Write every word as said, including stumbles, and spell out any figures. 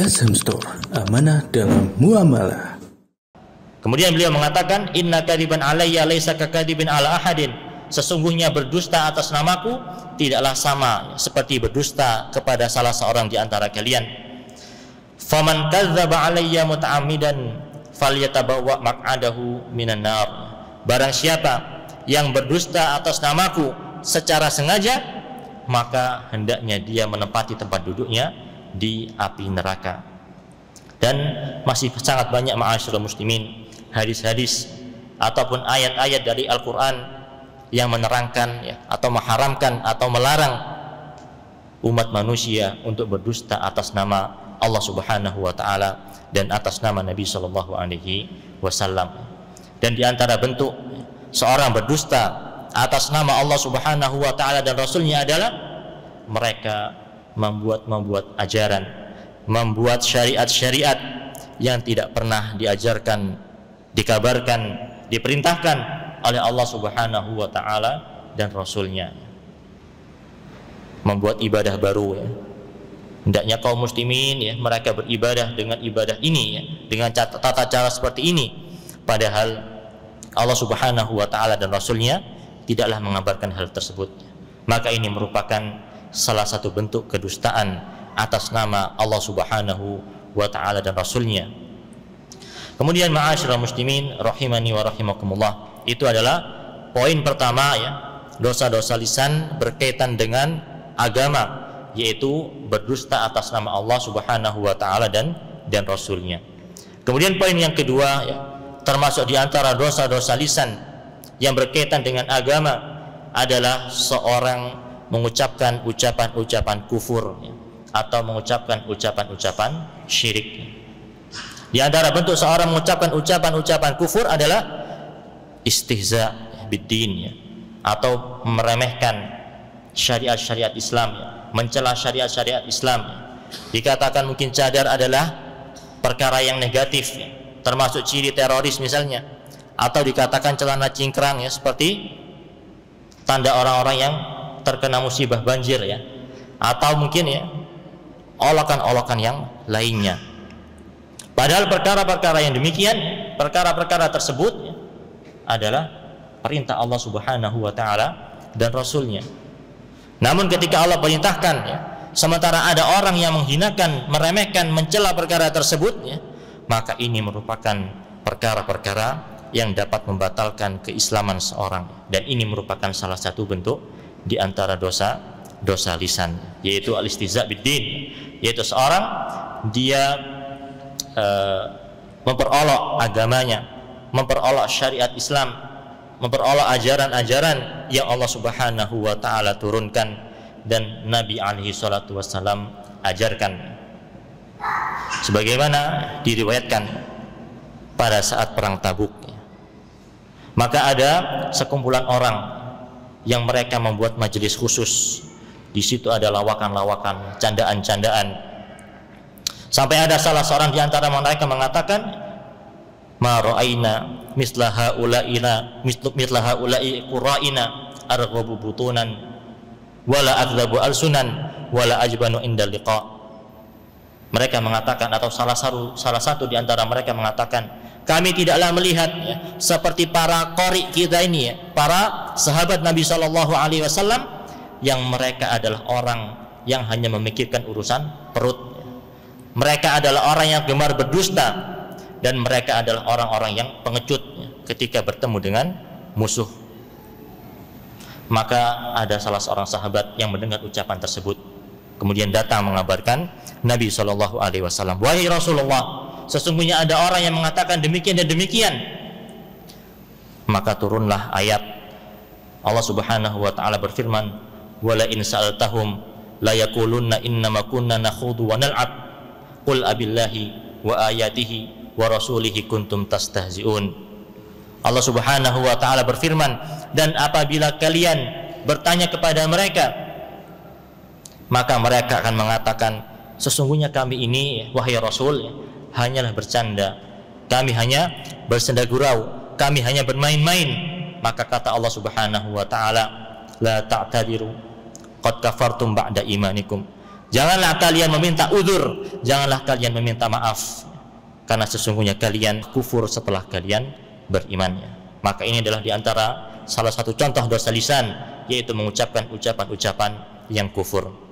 S M Store, amanah dalam muamalah. Kemudian beliau mengatakan, inna kadiban alayya laisa kakadibin ala ahadin. Sesungguhnya berdusta atas namaku tidaklah sama seperti berdusta kepada salah seorang di antara kalian. Faman kadzdzaba alayya muta'ammidan falyatabawwa maq'adahu minan nar. Barang siapa yang berdusta atas namaku secara sengaja, maka hendaknya dia menempati tempat duduknya di api neraka. Dan masih sangat banyak ma'asyiral muslimin hadis-hadis ataupun ayat-ayat dari Al-Quran yang menerangkan ya, atau mengharamkan atau melarang umat manusia untuk berdusta atas nama Allah Subhanahu wa taala dan atas nama Nabi sallallahu alaihi wasallam. Dan di antara bentuk seorang berdusta atas nama Allah Subhanahu wa taala dan Rasulnya adalah mereka membuat-membuat ajaran, membuat syariat-syariat yang tidak pernah diajarkan, dikabarkan, diperintahkan oleh Allah Subhanahu wa taala dan Rasulnya. Membuat ibadah baru ya. Hendaknya kaum muslimin ya, mereka beribadah dengan ibadah ini ya, dengan tata cara seperti ini. Padahal Allah Subhanahu wa taala dan Rasulnya tidaklah mengabarkan hal tersebut. Maka ini merupakan salah satu bentuk kedustaan atas nama Allah Subhanahu wa taala dan Rasulnya. Kemudian ma'asyiral muslimin rahimani wa rahimakumullah, itu adalah poin pertama ya, dosa-dosa lisan berkaitan dengan agama, yaitu berdusta atas nama Allah Subhanahu wa taala dan dan Rasulnya. Kemudian poin yang kedua ya, termasuk di antara dosa-dosa lisan yang berkaitan dengan agama adalah seorang mengucapkan ucapan-ucapan kufur ya, atau mengucapkan ucapan-ucapan syirik. Di antara bentuk seorang mengucapkan ucapan-ucapan kufur adalah istihza biddin ya, atau meremehkan syariat-syariat Islam ya, mencela syariat-syariat Islam ya. Dikatakan mungkin cadar adalah perkara yang negatif ya, termasuk ciri teroris misalnya, atau dikatakan celana cingkrang ya, seperti tanda orang-orang yang terkena musibah banjir ya, atau mungkin ya olokan-olokan yang lainnya. Padahal perkara-perkara yang demikian, perkara-perkara tersebut ya, adalah perintah Allah Subhanahu wa taala dan Rasulnya. Namun ketika Allah perintahkan ya, sementara ada orang yang menghinakan, meremehkan, mencela perkara tersebut ya, maka ini merupakan perkara-perkara yang dapat membatalkan keislaman seorang, dan ini merupakan salah satu bentuk di antara dosa dosa lisan, yaitu al-istihza biddin, yaitu seorang dia uh, memperolok agamanya, memperolok syariat Islam, memperolok ajaran-ajaran yang Allah Subhanahu wa taala turunkan dan Nabi alaihi salatu wassalam ajarkan. Sebagaimana diriwayatkan pada saat perang Tabuk, maka ada sekumpulan orang yang mereka membuat majelis khusus. Di situ ada lawakan-lawakan, candaan-candaan. Sampai ada salah seorang di antara mereka mengatakan, ma ra'aina misla haula'ina misla haula'i qura'ina arghabu butunan wala adzabu alsunan wala ajbanu indal liqa. Mereka mengatakan, atau salah satu salah satu di antara mereka mengatakan, kami tidaklah melihat ya, seperti para qari kita ini ya, para sahabat Nabi sallallahu alaihi wasallam, yang mereka adalah orang yang hanya memikirkan urusan perut. Mereka adalah orang yang gemar berdusta, dan mereka adalah orang-orang yang pengecut ya, ketika bertemu dengan musuh. Maka ada salah seorang sahabat yang mendengar ucapan tersebut, kemudian datang mengabarkan Nabi sallallahu alaihi wasallam, wahai Rasulullah, sesungguhnya ada orang yang mengatakan demikian dan demikian. Maka turunlah ayat Allah Subhanahu wa taala berfirman, wala in sa'altahum la yaqulunna innama kunna nakhudu wa nal'ab qul abillahi wa ayatihi wa rasulihi kuntum tastahzi'un. Allah Subhanahu wa taala berfirman, dan apabila kalian bertanya kepada mereka, maka mereka akan mengatakan, sesungguhnya kami ini wahai Rasul hanyalah bercanda, kami hanya bersenda gurau, kami hanya bermain-main. Maka kata Allah Subhanahu wa taala, la ta'tadiru qad kafartum ba'da imanikum, Janganlah kalian meminta udzur, janganlah kalian meminta maaf, karena sesungguhnya kalian kufur setelah kalian beriman. Maka ini adalah diantara salah satu contoh dosa lisan, yaitu mengucapkan ucapan-ucapan yang kufur.